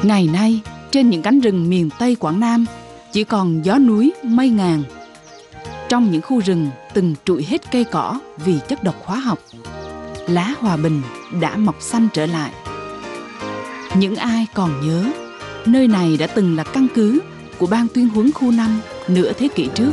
Ngày nay, trên những cánh rừng miền Tây Quảng Nam chỉ còn gió núi mây ngàn. Trong những khu rừng từng trụi hết cây cỏ vì chất độc hóa học, lá hòa bình đã mọc xanh trở lại. Những ai còn nhớ, nơi này đã từng là căn cứ của Ban Tuyên huấn khu 5 nửa thế kỷ trước.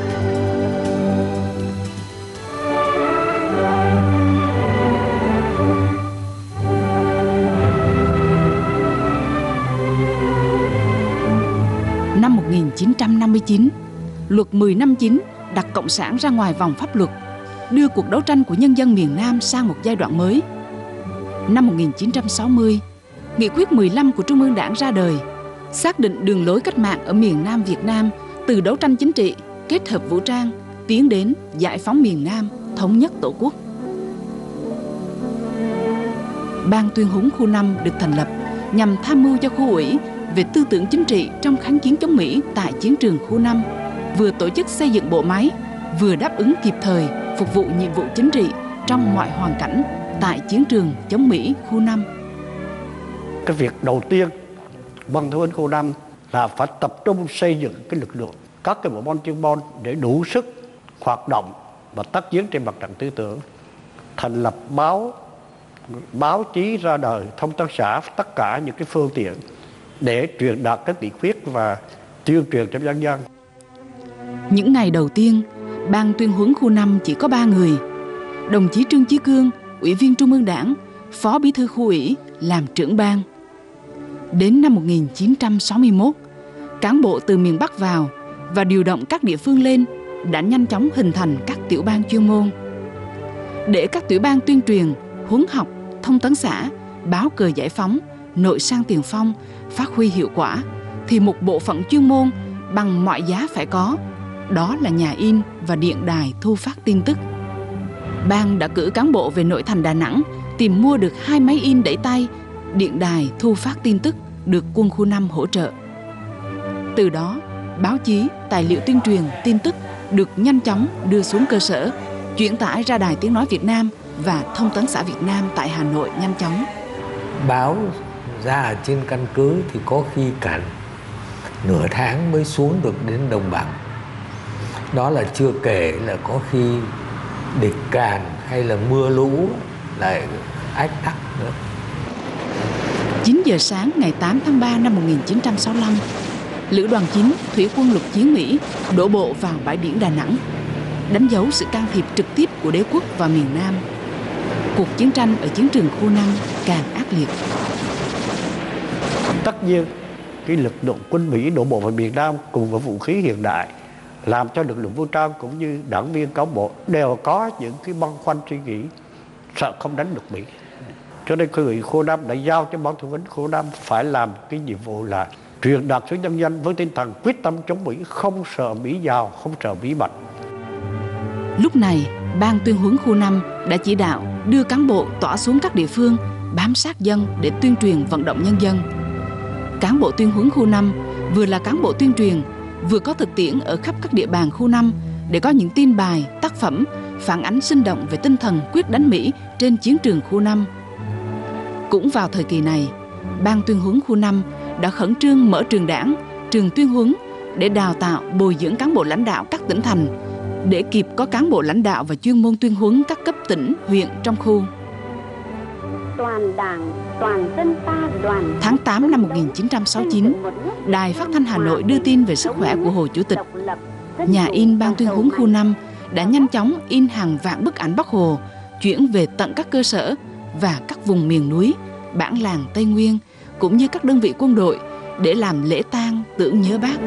Năm 1959, Luật 10 năm 9 đặt Cộng sản ra ngoài vòng pháp luật, đưa cuộc đấu tranh của nhân dân miền Nam sang một giai đoạn mới. Năm 1960, Nghị quyết 15 của Trung ương Đảng ra đời, xác định đường lối cách mạng ở miền Nam Việt Nam từ đấu tranh chính trị, kết hợp vũ trang, tiến đến giải phóng miền Nam, thống nhất Tổ quốc. Ban Tuyên huấn khu 5 được thành lập nhằm tham mưu cho khu ủy về tư tưởng chính trị trong kháng chiến chống Mỹ tại chiến trường khu 5, vừa tổ chức xây dựng bộ máy, vừa đáp ứng kịp thời phục vụ nhiệm vụ chính trị trong mọi hoàn cảnh tại chiến trường chống Mỹ khu 5. Cái việc đầu tiên Ban Tuyên huấn khu 5 là phải tập trung xây dựng cái lực lượng, các cái bộ môn chuyên môn để đủ sức hoạt động và tác chiến trên mặt trận tư tưởng, thành lập báo chí ra đời, thông tấn xã, tất cả những cái phương tiện để truyền đạt các nghị quyết và tuyên truyền cho nhân dân. Những ngày đầu tiên, Ban Tuyên huấn khu 5 chỉ có 3 người. Đồng chí Trương Chí Cương, Ủy viên Trung ương Đảng, Phó Bí thư khu ủy, làm trưởng ban. Đến năm 1961, cán bộ từ miền Bắc vào và điều động các địa phương lên đã nhanh chóng hình thành các tiểu ban chuyên môn. Để các tiểu ban tuyên truyền, huấn học, thông tấn xã, báo cờ giải phóng, nội sang tiền phong phát huy hiệu quả, thì một bộ phận chuyên môn bằng mọi giá phải có, đó là nhà in và điện đài thu phát tin tức. Ban đã cử cán bộ về nội thành Đà Nẵng tìm mua được 2 máy in đẩy tay, điện đài thu phát tin tức được quân khu 5 hỗ trợ. Từ đó, báo chí, tài liệu tuyên truyền, tin tức được nhanh chóng đưa xuống cơ sở, chuyển tải ra Đài Tiếng Nói Việt Nam và Thông tấn xã Việt Nam tại Hà Nội nhanh chóng. Báo ra ở trên căn cứ thì có khi cả nửa tháng mới xuống được đến đồng bằng. Đó là chưa kể là có khi địch càn hay là mưa lũ lại ách tắc nữa. 9 giờ sáng ngày 8 tháng 3 năm 1965, Lữ đoàn 9 Thủy quân lục chiến Mỹ đổ bộ vào bãi biển Đà Nẵng, đánh dấu sự can thiệp trực tiếp của đế quốc vào miền Nam. Cuộc chiến tranh ở chiến trường khu 5 càng ác liệt. Tất nhiên, cái lực lượng quân Mỹ đổ bộ vào miền Nam cùng với vũ khí hiện đại làm cho lực lượng vũ trang cũng như đảng viên cán bộ đều có những cái băn khoăn suy nghĩ sợ không đánh được Mỹ. Cho nên khu 5 đã giao cho Ban Tuyên huấn khu 5 phải làm cái nhiệm vụ là truyền đạt xuống nhân dân với tinh thần quyết tâm chống Mỹ, không sợ Mỹ giàu, không sợ Mỹ mạnh. Lúc này, Ban Tuyên huấn khu 5 đã chỉ đạo đưa cán bộ tỏa xuống các địa phương, bám sát dân để tuyên truyền vận động nhân dân. Cán bộ tuyên huấn khu 5 vừa là cán bộ tuyên truyền, vừa có thực tiễn ở khắp các địa bàn khu 5 để có những tin bài, tác phẩm phản ánh sinh động về tinh thần quyết đánh Mỹ trên chiến trường khu 5. Cũng vào thời kỳ này, Ban Tuyên huấn khu 5 đã khẩn trương mở trường đảng, trường tuyên huấn để đào tạo, bồi dưỡng cán bộ lãnh đạo các tỉnh thành, để kịp có cán bộ lãnh đạo và chuyên môn tuyên huấn các cấp tỉnh, huyện trong khu. Toàn Đảng, toàn dân ta đoàn. Tháng 8 năm 1969, Đài Phát thanh Hà Nội đưa tin về sức khỏe của Hồ Chủ tịch. Nhà in Ban Tuyên huấn khu 5 đã nhanh chóng in hàng vạn bức ảnh Bác Hồ, chuyển về tận các cơ sở và các vùng miền núi, bản làng Tây Nguyên, cũng như các đơn vị quân đội để làm lễ tang tưởng nhớ Bác.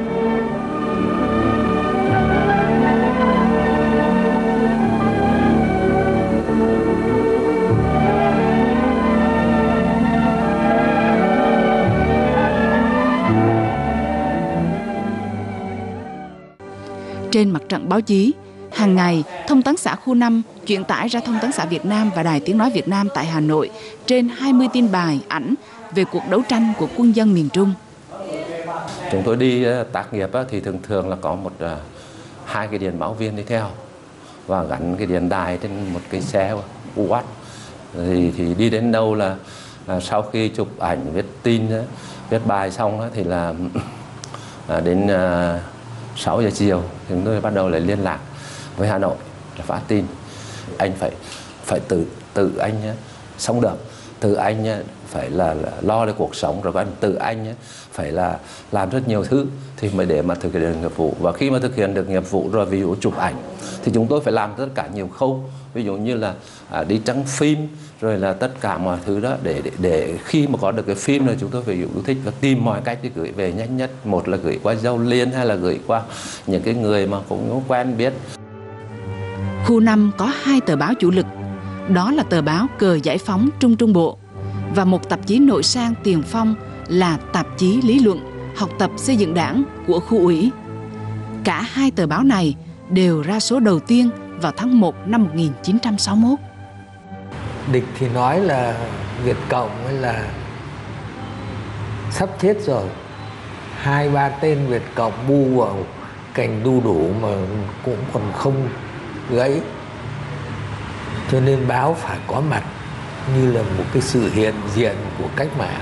Trên mặt trận báo chí, hàng ngày, Thông tấn xã khu 5 truyền tải ra Thông tấn xã Việt Nam và Đài Tiếng Nói Việt Nam tại Hà Nội trên 20 tin bài, ảnh về cuộc đấu tranh của quân dân miền Trung. Chúng tôi đi tác nghiệp thì thường là có hai cái điện báo viên đi theo và gắn cái điện đài trên một cái xe UAT. Thì đi đến đâu là sau khi chụp ảnh viết tin Viết bài xong thì là đến 6 giờ chiều thì chúng tôi bắt đầu lại liên lạc với Hà Nội để phát tin. Anh phải tự anh sống được, tự anh phải là lo được cuộc sống, rồi tự anh phải là làm rất nhiều thứ thì mới để mà thực hiện được nghiệp vụ. Và khi mà thực hiện được nghiệp vụ rồi, ví dụ chụp ảnh thì chúng tôi phải làm tất cả nhiều khâu, ví dụ như là đi trắng phim, rồi là tất cả mọi thứ đó để khi mà có được cái phim rồi chúng tôi phải yêu thích và tìm mọi cách để gửi về nhanh nhất, một là gửi qua Dâu Liên hay là gửi qua những cái người mà cũng quen biết. Khu 5 có 2 tờ báo chủ lực, đó là tờ báo Cờ Giải Phóng Trung Trung Bộ và một tạp chí nội sang tiền phong là tạp chí lý luận học tập xây dựng đảng của khu ủy. Cả 2 tờ báo này đều ra số đầu tiên vào tháng 1 năm 1961. Địch thì nói là Việt Cộng hay là sắp chết rồi, 2-3 tên Việt Cộng bu vào cành đu đủ mà cũng còn không gãy, cho nên báo phải có mặt như là một cái sự hiện diện của cách mạng.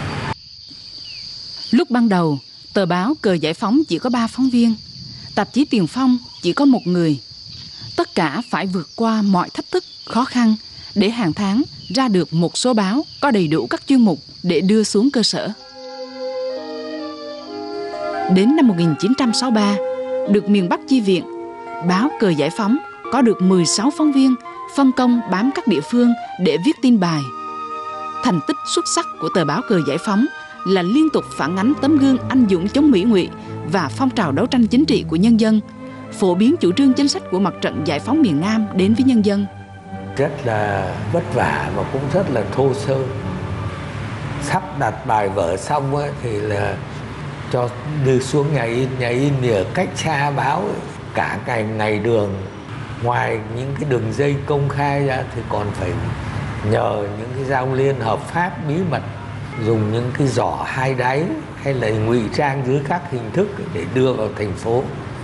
Lúc ban đầu, tờ báo Cờ Giải Phóng chỉ có 3 phóng viên, tạp chí Tiền Phong chỉ có 1 người. Tất cả phải vượt qua mọi thách thức, khó khăn để hàng tháng ra được một số báo có đầy đủ các chuyên mục để đưa xuống cơ sở. Đến năm 1963, được miền Bắc chi viện, báo Cờ Giải Phóng có được 16 phóng viên phân công bám các địa phương để viết tin bài. Thành tích xuất sắc của tờ báo Cờ Giải Phóng là liên tục phản ánh tấm gương anh dũng chống Mỹ ngụy và phong trào đấu tranh chính trị của nhân dân, phổ biến chủ trương chính sách của mặt trận giải phóng miền Nam đến với nhân dân. Rất là vất vả và cũng rất là thô sơ. Sắp đặt bài vở xong thì là cho đưa xuống nhà in ở cách xa báo cả ngày đường. Ngoài những cái đường dây công khai ra thì còn phải nhờ những cái giao liên hợp pháp bí mật, dùng những cái giỏ 2 đáy hay là ngụy trang dưới các hình thức để đưa vào thành phố.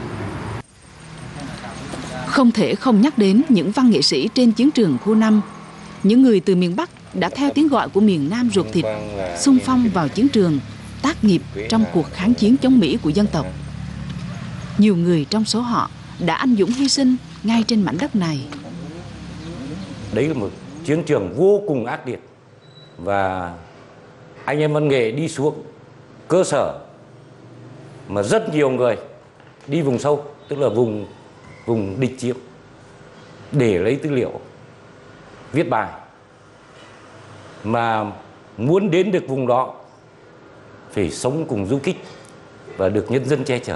Không thể không nhắc đến những văn nghệ sĩ trên chiến trường khu 5, những người từ miền Bắc đã theo tiếng gọi của miền Nam ruột thịt, xung phong vào chiến trường, tác nghiệp trong cuộc kháng chiến chống Mỹ của dân tộc. Nhiều người trong số họ đã anh dũng hy sinh ngay trên mảnh đất này. Đấy là một chiến trường vô cùng ác liệt, và anh em văn nghệ đi xuống cơ sở mà rất nhiều người đi vùng sâu, tức là vùng địch chiếm, để lấy tư liệu viết bài, mà muốn đến được vùng đó phải sống cùng du kích và được nhân dân che chở.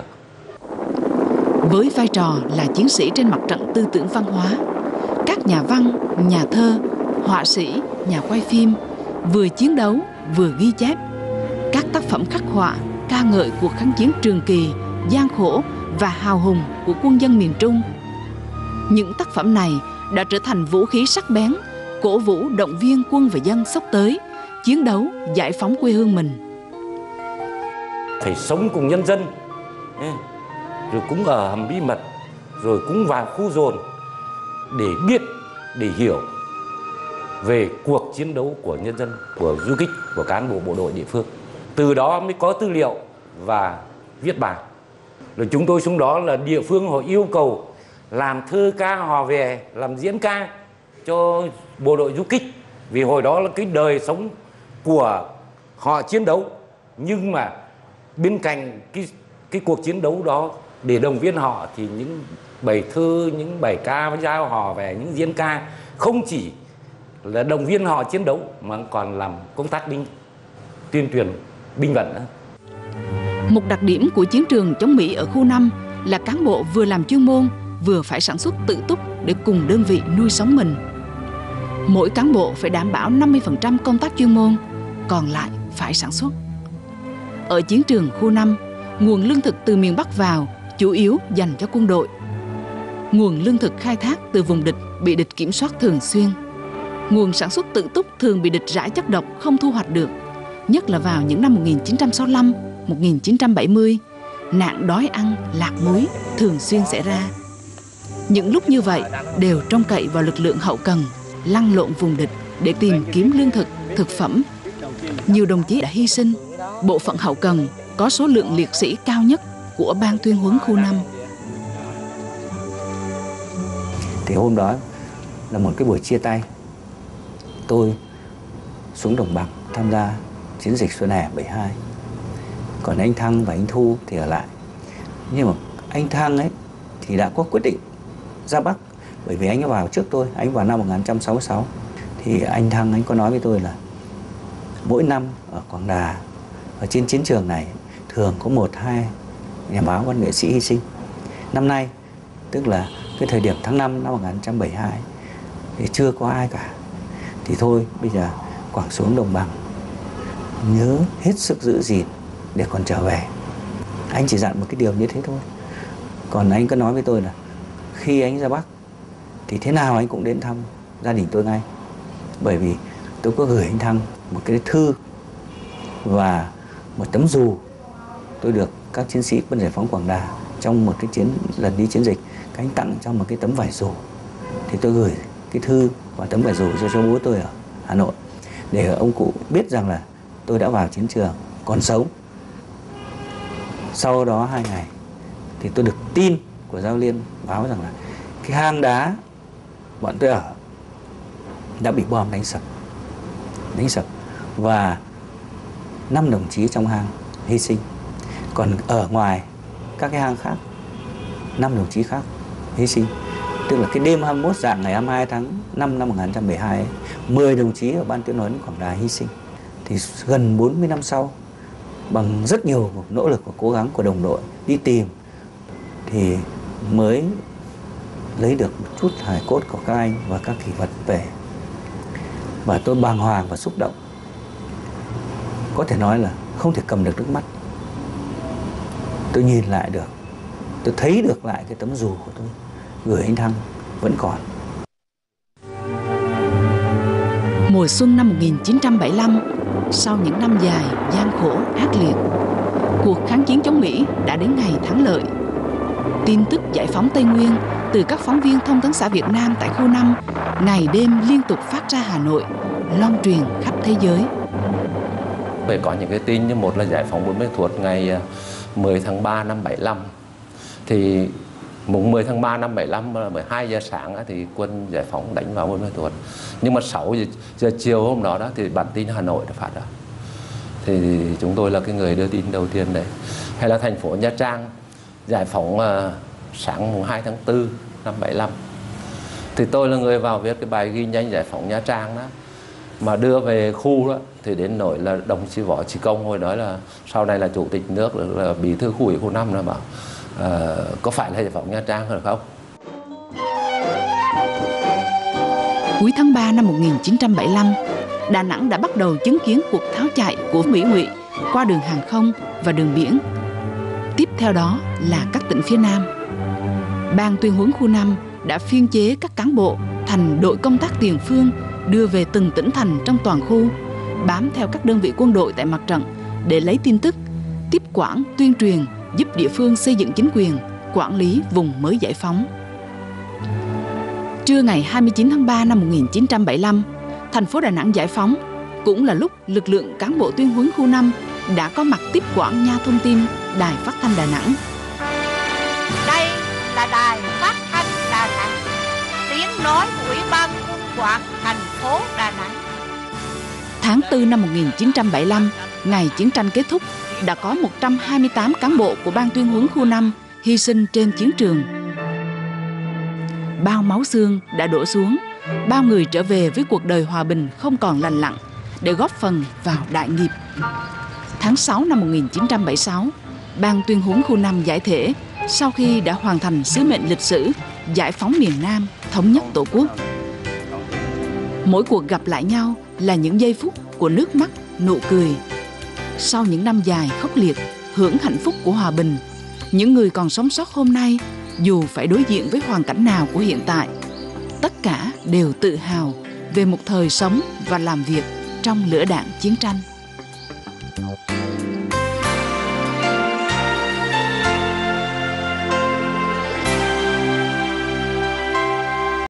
Với vai trò là chiến sĩ trên mặt trận tư tưởng văn hóa, các nhà văn, nhà thơ, họa sĩ, nhà quay phim vừa chiến đấu vừa ghi chép. Các tác phẩm khắc họa ca ngợi cuộc kháng chiến trường kỳ, gian khổ và hào hùng của quân dân miền Trung. Những tác phẩm này đã trở thành vũ khí sắc bén, cổ vũ động viên quân và dân xốc tới, chiến đấu giải phóng quê hương mình. Phải sống cùng nhân dân, rồi cũng ở hầm bí mật, rồi cũng vào khu dồn để biết, để hiểu về cuộc chiến đấu của nhân dân, của du kích, của cán bộ bộ đội địa phương. Từ đó mới có tư liệu và viết bài. Rồi chúng tôi xuống đó là địa phương họ yêu cầu làm thơ ca hò về, làm diễn ca cho bộ đội du kích. Vì hồi đó là cái đời sống của họ chiến đấu, nhưng mà bên cạnh cái cuộc chiến đấu đó, để động viên họ thì những bài thơ, những bài ca giao hò về, những diễn ca không chỉ là động viên họ chiến đấu mà còn làm công tác tuyên truyền binh vận nữa. Một đặc điểm của chiến trường chống Mỹ ở khu 5 là cán bộ vừa làm chuyên môn vừa phải sản xuất tự túc để cùng đơn vị nuôi sống mình. Mỗi cán bộ phải đảm bảo 50% công tác chuyên môn, còn lại phải sản xuất. Ở chiến trường khu 5, nguồn lương thực từ miền Bắc vào chủ yếu dành cho quân đội. Nguồn lương thực khai thác từ vùng địch bị địch kiểm soát thường xuyên. Nguồn sản xuất tự túc thường bị địch rải chất độc không thu hoạch được, nhất là vào những năm 1965, 1970, nạn đói ăn, lạc muối thường xuyên xảy ra. Những lúc như vậy đều trông cậy vào lực lượng hậu cần, lăn lộn vùng địch để tìm kiếm lương thực, thực phẩm. Nhiều đồng chí đã hy sinh, bộ phận hậu cần có số lượng liệt sĩ cao nhất của Ban tuyên huấn khu 5. Thì hôm đó là một cái buổi chia tay. Tôi xuống Đồng Bằng tham gia chiến dịch Xuân Hè 72. Còn anh Thăng và anh Thu thì ở lại. Nhưng mà anh Thăng ấy thì đã có quyết định ra Bắc, bởi vì anh ấy vào trước tôi, anh vào năm 1966. Thì anh Thăng anh có nói với tôi là mỗi năm ở Quảng Đà, ở trên chiến trường này thường có 1-2 nhà báo văn nghệ sĩ hy sinh. Năm nay, tức là cái thời điểm tháng 5 năm 1972 thì chưa có ai cả. Thì thôi, bây giờ Quảng xuống Đồng Bằng, nhớ hết sức giữ gìn để còn trở về. Anh chỉ dặn một cái điều như thế thôi. Còn anh có nói với tôi là khi anh ra Bắc thì thế nào anh cũng đến thăm gia đình tôi ngay. Bởi vì tôi có gửi anh Thăng một cái thư và một tấm dù tôi được các chiến sĩ quân giải phóng Quảng Đà trong một cái lần đi chiến dịch, các anh tặng trong một cái tấm vải dù. Thì tôi gửi cái thư và tấm vải dù cho bố tôi ở Hà Nội, để ông cụ biết rằng là tôi đã vào chiến trường còn sống. Sau đó 2 ngày thì tôi được tin của Giao Liên báo rằng là cái hang đá bọn tôi ở đã bị bom đánh sập và 5 đồng chí trong hang hy sinh. Còn ở ngoài các cái hang khác 5 đồng chí khác hy sinh. Tức là cái đêm 21 dạng ngày 22 tháng 5 năm 1972 ấy, 10 đồng chí ở Ban tuyên huấn Quảng Đà hy sinh. Thì gần 40 năm sau, bằng rất nhiều nỗ lực và cố gắng của đồng đội đi tìm, thì mới lấy được một chút hài cốt của các anh và các kỷ vật về. Và tôi bàng hoàng và xúc động, có thể nói là không thể cầm được nước mắt. Tôi nhìn lại được, tôi thấy được lại cái tấm dù của tôi gửi anh Thăng vẫn còn. Mùa xuân năm 1975, sau những năm dài gian khổ ác liệt, cuộc kháng chiến chống Mỹ đã đến ngày thắng lợi. Tin tức giải phóng Tây Nguyên từ các phóng viên thông tấn xã Việt Nam tại khu 5 ngày đêm liên tục phát ra Hà Nội, loan truyền khắp thế giới. Phải có những cái tin như một là giải phóng Buôn Mê Thuột ngày 10 tháng 3 năm 75. Thì mùng 10 tháng 3 năm 75 12 giờ sáng thì quân giải phóng đánh vào Buôn Mê Thuột. Nhưng mà 6 giờ chiều hôm đó thì bản tin Hà Nội đã phát ra. Thì chúng tôi là cái người đưa tin đầu tiên đấy. Hay là thành phố Nha Trang giải phóng sáng mùng 2 tháng 4 năm 75. Thì tôi là người vào viết cái bài ghi nhanh giải phóng Nha Trang đó. Mà đưa về khu đó thì đến nỗi là đồng chí Võ Trí Công hồi đó là sau này là chủ tịch nước, là bí thư khu ủy khu 5 đó bảo có phải là giải phóng Nha Trang hay không? Cuối tháng 3 năm 1975, Đà Nẵng đã bắt đầu chứng kiến cuộc tháo chạy của Mỹ Ngụy qua đường hàng không và đường biển. Tiếp theo đó là các tỉnh phía Nam. Ban tuyên huấn khu 5 đã phiên chế các cán bộ thành đội công tác tiền phương đưa về từng tỉnh thành trong toàn khu, bám theo các đơn vị quân đội tại mặt trận để lấy tin tức, tiếp quản, tuyên truyền, giúp địa phương xây dựng chính quyền, quản lý vùng mới giải phóng. Trưa ngày 29 tháng 3 năm 1975, thành phố Đà Nẵng giải phóng, cũng là lúc lực lượng cán bộ tuyên huấn khu 5 đã có mặt tiếp quản nha thông tin Đài Phát thanh Đà Nẵng. Đây là Đài Phát thanh Đà Nẵng, tiếng nói của Ủy ban Quân quản thành phố Đà Nẵng. Tháng 4 năm 1975, ngày chiến tranh kết thúc, đã có 128 cán bộ của Ban tuyên huấn khu 5 hy sinh trên chiến trường. Bao máu xương đã đổ xuống, bao người trở về với cuộc đời hòa bình không còn lành lặn để góp phần vào đại nghiệp. Tháng 6 năm 1976, Ban tuyên huấn khu 5 giải thể sau khi đã hoàn thành sứ mệnh lịch sử giải phóng miền Nam, thống nhất Tổ quốc. Mỗi cuộc gặp lại nhau là những giây phút của nước mắt, nụ cười. Sau những năm dài khốc liệt, hưởng hạnh phúc của hòa bình, những người còn sống sót hôm nay, dù phải đối diện với hoàn cảnh nào của hiện tại, tất cả đều tự hào về một thời sống và làm việc trong lửa đạn chiến tranh.